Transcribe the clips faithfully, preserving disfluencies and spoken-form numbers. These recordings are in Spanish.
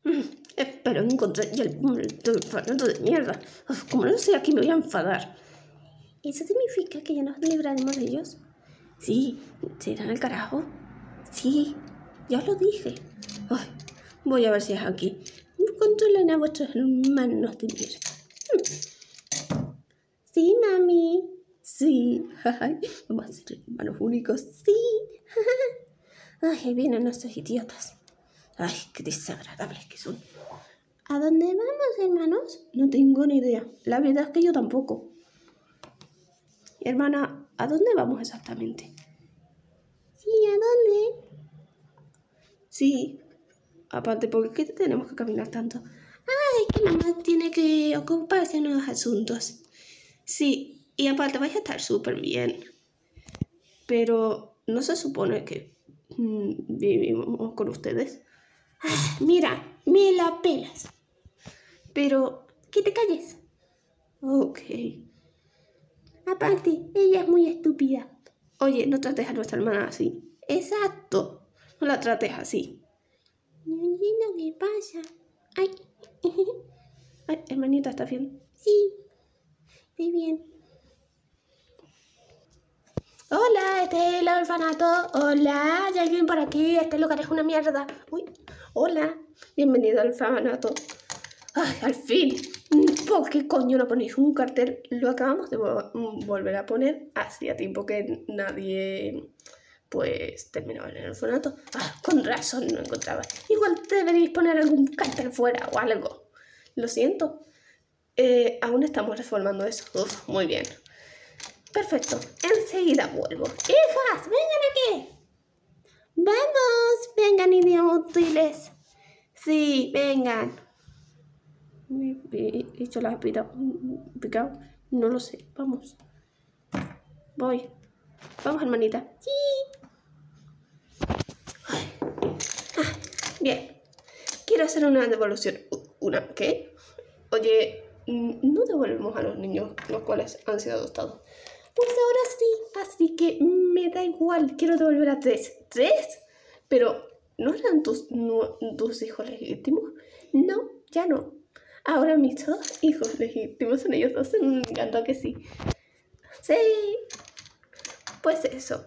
Espero encontrar ya el, el orfanato de mierda. Uf, como no sé, aquí me voy a enfadar. ¿Eso significa que ya nos libraremos de ellos? Sí, ¿se irán al carajo? Sí, ya os lo dije. Ay, voy a ver si es aquí. Controlen a vuestros hermanos de mierda. Sí, mami. Sí. Vamos a ser hermanos únicos. Sí. Ay, ahí vienen nuestros idiotas. Ay, qué desagradables que son. ¿A dónde vamos, hermanos? No tengo ni idea. La verdad es que yo tampoco. Hermana, ¿a dónde vamos exactamente? Sí, ¿a dónde? Sí. Aparte, ¿por qué tenemos que caminar tanto? Ay, que mamá tiene que ocuparse en los asuntos. Sí, y aparte vais a estar súper bien. Pero, ¿no se supone que mmm, vivimos con ustedes? Ah, mira, me la pelas. Pero, que te calles. Ok. Aparte, ella es muy estúpida. Oye, no trates a nuestra hermana así. Exacto. No la trates así. No entiendo qué pasa. Ay. Ay, hermanita, ¿estás bien? Sí. Estoy bien. Hola, este es el orfanato. Hola, ¿ya alguien por aquí? Este lugar es una mierda. Uy. Hola. Bienvenido al orfanato. Ay, al fin. ¿Por qué coño no ponéis un cartel? Lo acabamos de vo volver a poner. Hacía tiempo que nadie, pues, terminaba en el orfanato. Ah, con razón no encontraba. Igual deberéis poner algún cartel fuera o algo. Lo siento. Eh, aún estamos reformando eso. Uf, muy bien. Perfecto. Enseguida vuelvo. ¡Hijas! ¡Vengan aquí! ¡Vamos! ¡Vengan, idiotas! Sí, vengan. ¿He hecho la picado? No lo sé. Vamos. Voy. Vamos, hermanita. Sí. Ay. Ah, bien. Quiero hacer una devolución. ¿Una qué? Oye, no devolvemos a los niños los cuales han sido adoptados. Pues ahora sí. Así que me da igual. Quiero devolver a tres. ¿Tres? Pero, ¿no eran tus, no, tus hijos legítimos? No, ya no. Ahora mis dos hijos legítimos son ellos dos. Me encantó que sí. Sí. Pues eso.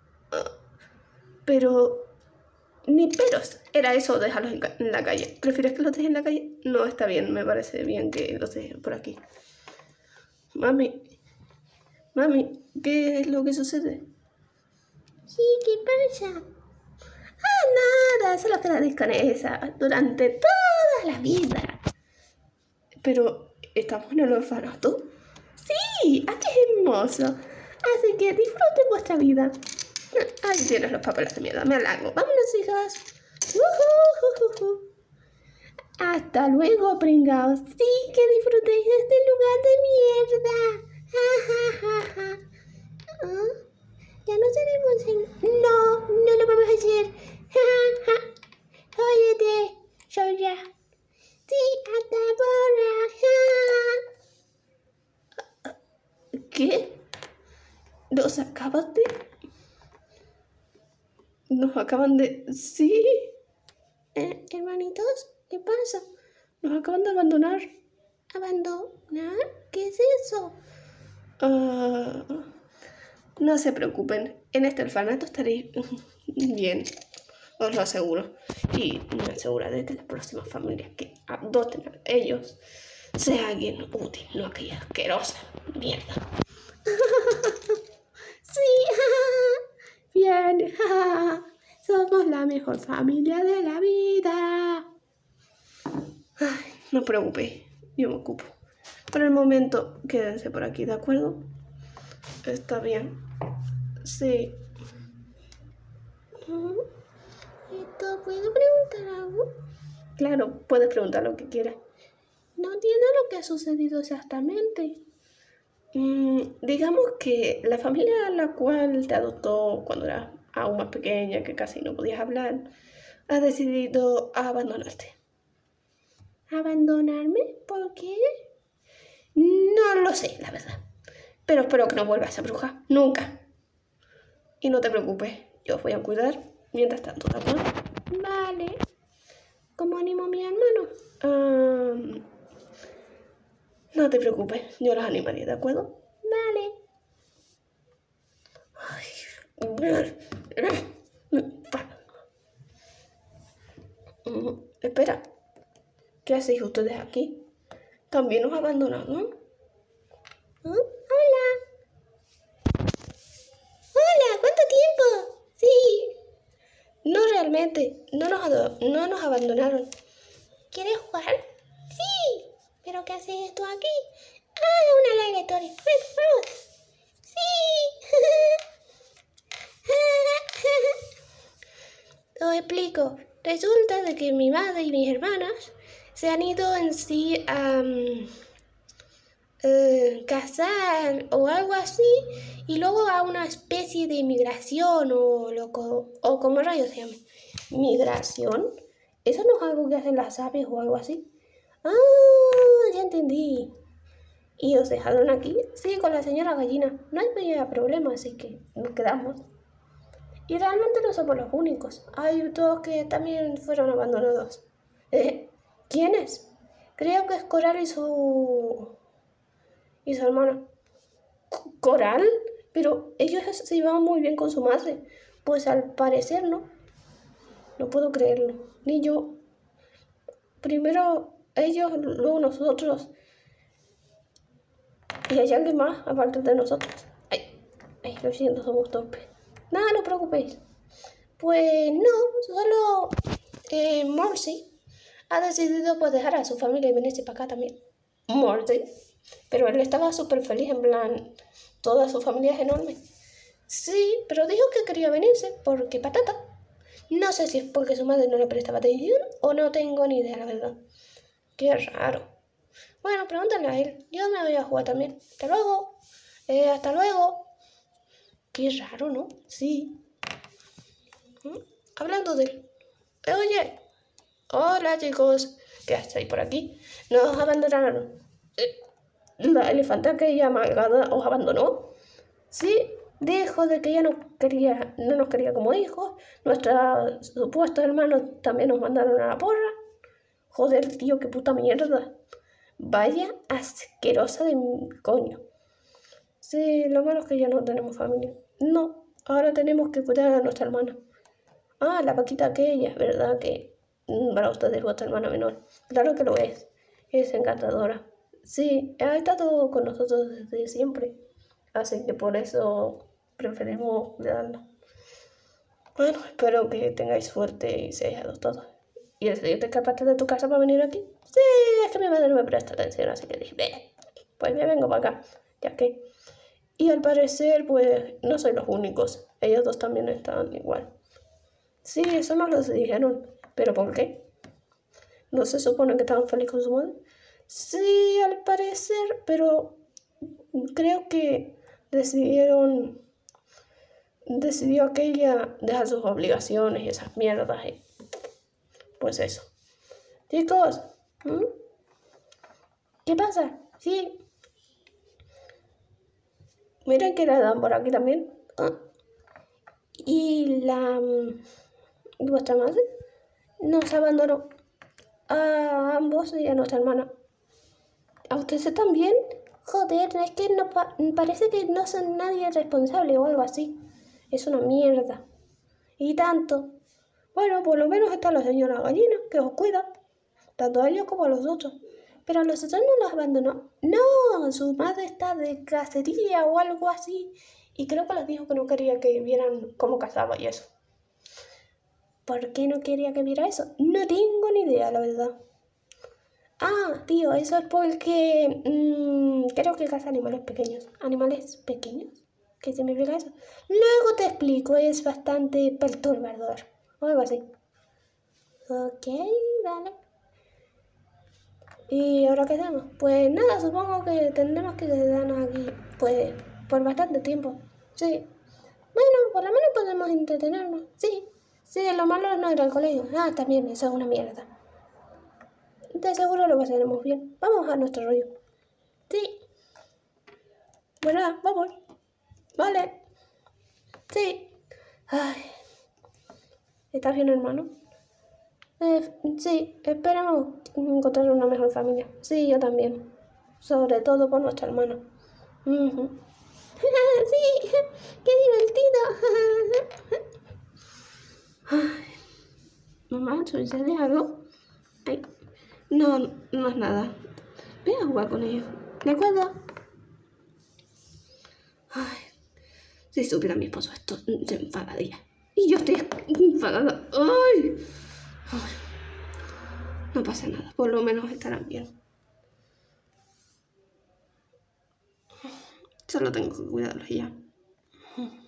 Pero... Ni peros. Era eso, dejarlos en, en la calle. ¿Prefieres que los dejes en la calle? No, está bien. Me parece bien que los dejes por aquí. Mami. Mami, ¿qué es lo que sucede? Sí, ¿qué pasa? Ah, nada. Solo quedaréis con esa durante toda la vida. Pero, ¿estamos en el orfanato? ¡Sí! ¡Ah, qué hermoso! Así que disfruten vuestra vida. Ahí tienes los papeles de mierda. Me alargo. ¡Vámonos, hijas! Uh -huh, uh -huh. Hasta luego, pringaos. Sí, que disfrutéis de este lugar de mierda. Ja, ja, ja, ja. ¿Ah? Ya no seremos en... No, no lo vamos a hacer. Ja, ja. Óyete, Soya. Sí, hasta ahora. ¿Qué? ¿Nos acabas de...? Nos acaban de... ¿Sí? Eh, hermanitos, ¿qué pasa? Nos acaban de abandonar. ¿Abandonar? ¿Qué es eso? Uh, no se preocupen. En este orfanato estaréis bien. Os lo aseguro. Y me aseguraré que las próximas familias que adopten a ellos sea alguien útil, no aquella asquerosa mierda. Sí, bien, somos la mejor familia de la vida. Ay, no os preocupéis, yo me ocupo. Por el momento, quédense por aquí, ¿de acuerdo? Está bien. Sí. ¿Esto puedo preguntar algo? Claro, puedes preguntar lo que quieras. No entiendo lo que ha sucedido exactamente. Mm, digamos que la familia a la cual te adoptó cuando eras aún más pequeña, que casi no podías hablar, ha decidido abandonarte. ¿Abandonarme? ¿Por qué? No lo sé, la verdad. Pero espero que no vuelvas a bruja. Nunca. Y no te preocupes, yo os voy a cuidar mientras tanto, ¿de acuerdo? Vale. ¿Cómo animo a mi hermano? Um, no te preocupes, yo los animaría, ¿de acuerdo? Vale. Ay. Espera, ¿qué hacéis ustedes aquí? ¿También nos abandonaron? ¿Eh? Hola. Hola, ¿cuánto tiempo? Sí. No realmente, no nos, no nos abandonaron. ¿Quieres jugar? Sí. ¿Pero qué haces tú aquí? Ah, una larga historia. Bueno, vamos. Sí. Os explico. Resulta de que mi madre y mis hermanas se han ido en sí a um, uh, casar o algo así y luego a una especie de migración o, loco, o como rayos se llama. ¿Migración? ¿Eso no es algo que hacen las aves o algo así? Ah, ya entendí. ¿Y os dejaron aquí? Sí, con la señora gallina. No hay problema, así que nos quedamos. Y realmente no somos los únicos. Hay dos que también fueron abandonados. Eh, ¿Quiénes? Creo que es Coral y su... y su hermana. ¿Coral? Pero ellos se llevaban muy bien con su madre. Pues al parecer no. No puedo creerlo. Ni yo. Primero ellos, luego nosotros. Y hay alguien más aparte de nosotros. Ay, ay, lo siento, somos torpes. Nada, no os preocupéis. Pues no, solo eh, Morsi ha decidido pues dejar a su familia y venirse para acá también. Morsi. Pero él estaba súper feliz, en plan, toda su familia es enorme. Sí, pero dijo que quería venirse porque patata. No sé si es porque su madre no le prestaba atención o no tengo ni idea, la verdad. Qué raro. Bueno, pregúntale a él. Yo me voy a jugar también. Hasta luego. Eh, hasta luego. Qué raro, ¿no? Sí. ¿Mm? Hablando de él. Eh, oye. Hola, chicos. ¿Qué hacéis por aquí? Nos abandonaron. Eh, ¿La elefanta aquella malgada os abandonó? Sí. Dijo de que ella no quería, no nos quería como hijos. Nuestros supuestos hermanos también nos mandaron a la porra. Joder, tío, qué puta mierda. Vaya asquerosa de coño. Sí, lo malo es que ya no tenemos familia. No, ahora tenemos que cuidar a nuestra hermana. Ah, la vaquita aquella, ¿verdad? Que para ustedes es vuestra hermana menor. Claro que lo es. Es encantadora. Sí, ha estado con nosotros desde siempre. Así que por eso preferimos cuidarla. Bueno, espero que tengáis suerte y seáis adoptados. ¿Y el señor te escapaste de tu casa para venir aquí? Sí, es que mi madre no me presta atención, así que dije, ve, pues me vengo para acá, ya que... Y al parecer, pues, no soy los únicos. Ellos dos también estaban igual. Sí, eso nos lo dijeron. ¿Pero por qué? ¿No se supone que estaban felices con su madre? Sí, al parecer, pero creo que decidieron... Decidió aquella dejar sus obligaciones y esas mierdas y... Pues eso. Chicos, ¿Mm? ¿Qué pasa? Sí. Miren que la dan por aquí también. Ah. Y la... ¿Y vuestra madre? Nos abandonó. A ambos y a nuestra hermana. ¿A ustedes también? Joder, es que no pa parece que no son nadie responsable o algo así. Es una mierda. Y tanto. Bueno, por lo menos está la señora gallina, que os cuida. Tanto a ellos como a los otros. Pero a los otros no los abandonó. No, su madre está de cacería o algo así. Y creo que les dijo que no quería que vieran cómo cazaba y eso. ¿Por qué no quería que viera eso? No tengo ni idea, la verdad. Ah, tío, eso es porque mmm, creo que caza animales pequeños. ¿Animales pequeños? ¿Qué significa eso? Luego te explico, es bastante perturbador. O algo así. Ok, vale. ¿Y ahora qué hacemos? Pues nada, supongo que tendremos que quedarnos aquí, pues, por bastante tiempo. Sí. Bueno, por lo menos podemos entretenernos. Sí. Sí, lo malo es no ir al colegio. Ah, también, eso es una mierda. De seguro lo pasaremos bien. Vamos a nuestro rollo. Sí. Bueno, vamos. Vale. Sí. Ay. ¿Estás bien, hermano? Eh, sí, esperamos encontrar una mejor familia. Sí, yo también. Sobre todo por nuestro hermano. Ujú. Sí, qué divertido. Ay, mamá, ¿sucede algo? Ay, no, no es nada. Voy a jugar con ellos. ¿De acuerdo? Ay, si supiera mi esposo esto, se enfadaría. Y yo estoy enfadada. Ay. Ay. No pasa nada, por lo menos estarán bien. Solo tengo que cuidarlos y ya.